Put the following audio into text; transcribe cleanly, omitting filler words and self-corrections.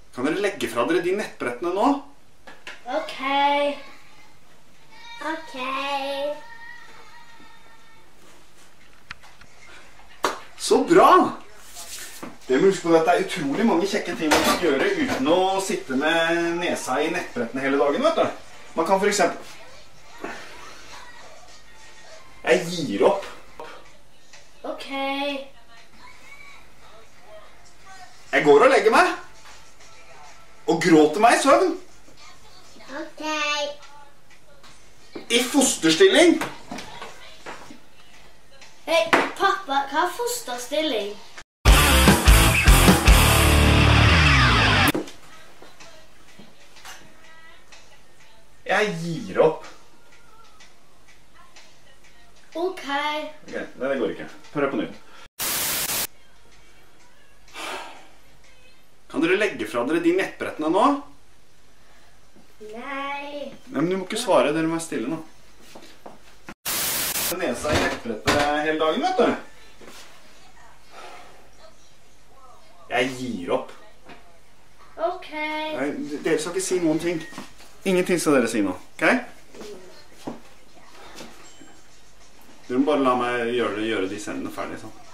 Kan dere legge fra dere de nettbrettene nå? Ok. Ok. Så bra! Det må huske på at det er utrolig mange kjekke ting man kan gjøre uten å sitte med nesa i nettbrettene hele dagen, vet du. Man kan for eksempel... Jeg gir opp. Ok. Jeg går og legger meg. Og gråter meg i søvn. Ok. I fosterstilling. Hei, pappa, hva er fosterstilling? Jeg gir opp. Ok. Ok, det går ikke. Prøv på nytt. Kan dere legge fra dere de nettbrettene nå? Nei. Men du må ikke svare, dere må være stille nå. Nesa i nettbrettet hele dagen, vet du. Jeg gir opp. Ok. Nei, dere skal ikke si noen ting. Ingenting skal dere si nå, ok? Dere må bare la meg gjøre de scenene ferdig, sånn.